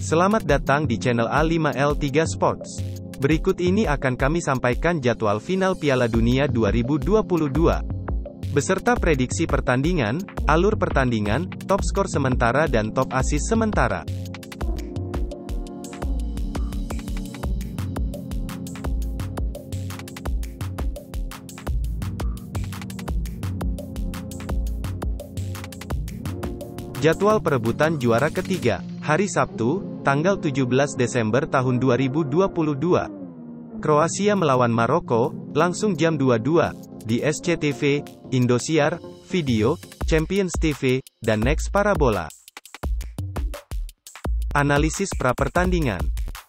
Selamat datang di channel A5L3 Sports. Berikut ini akan kami sampaikan jadwal final Piala Dunia 2022. Beserta prediksi pertandingan, alur pertandingan, top skor sementara dan top assist sementara. Jadwal perebutan juara ketiga, hari Sabtu, tanggal 17 Desember tahun 2022. Kroasia melawan Maroko, langsung jam 22, di SCTV, Indosiar, Video, Champions TV, dan Next Parabola. Analisis pra-pertandingan.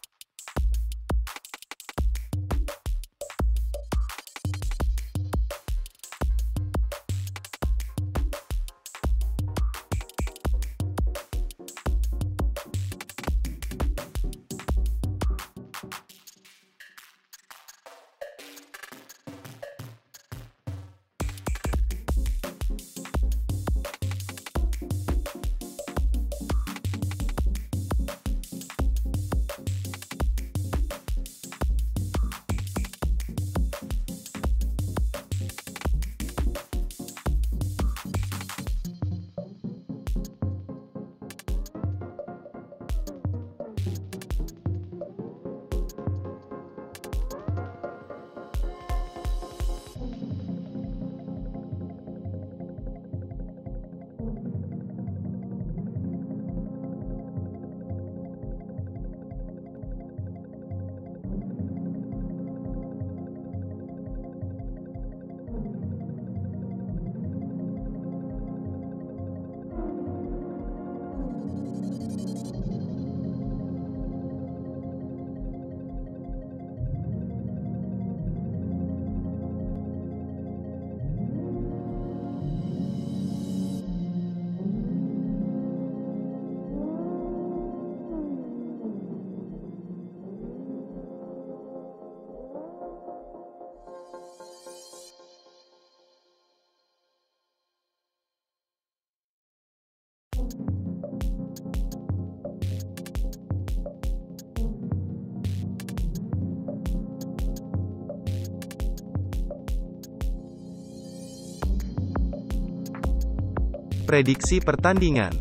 Prediksi pertandingan.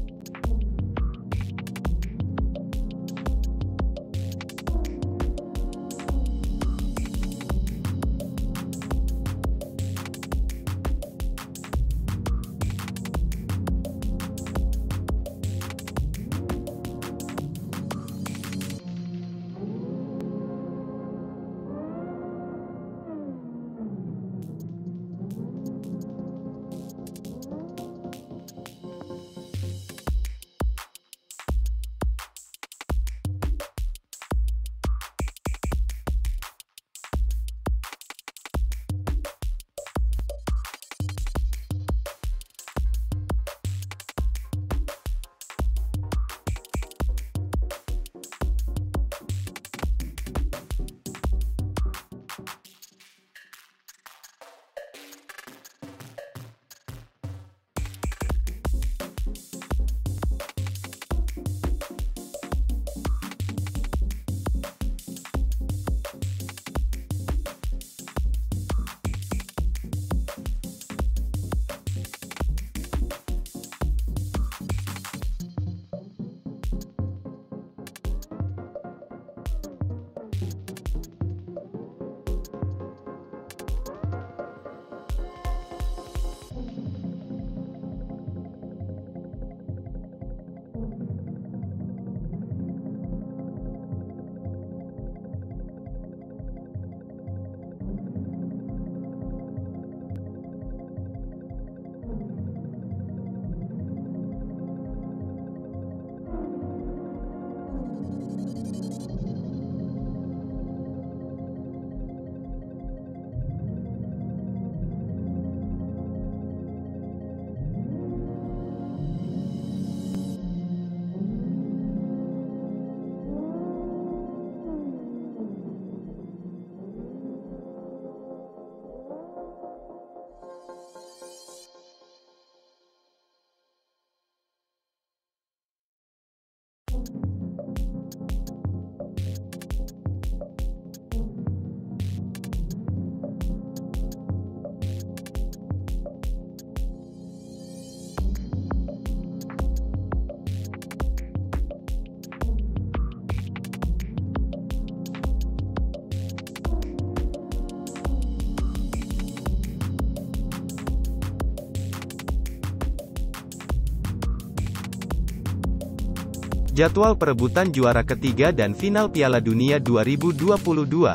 Jadwal perebutan juara ketiga dan final Piala Dunia 2022.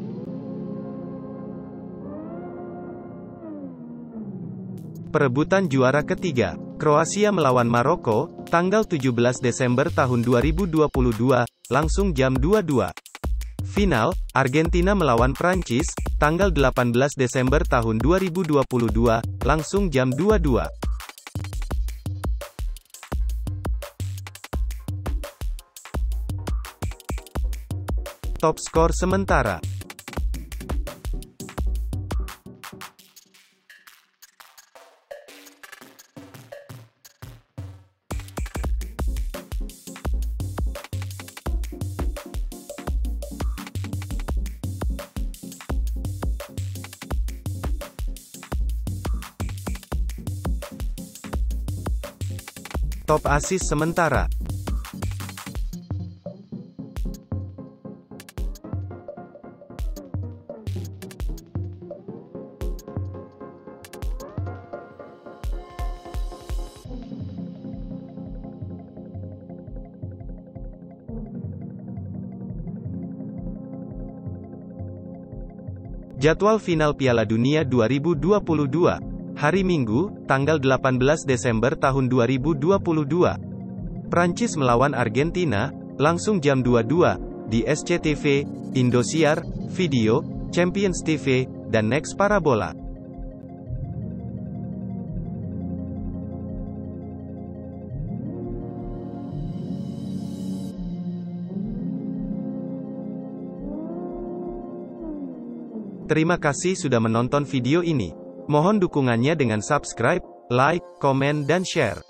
Perebutan juara ketiga, Kroasia melawan Maroko, tanggal 17 Desember tahun 2022, langsung jam 22. Final, Argentina melawan Prancis, tanggal 18 Desember tahun 2022, langsung jam 22. Top skor sementara. Top assist sementara. Jadwal final Piala Dunia 2022. Hari Minggu, tanggal 18 Desember tahun 2022. Prancis melawan Argentina, langsung jam 22, di SCTV, Indosiar, Video, Champions TV, dan Next Parabola. Terima kasih sudah menonton video ini. Mohon dukungannya dengan subscribe, like, komen dan share.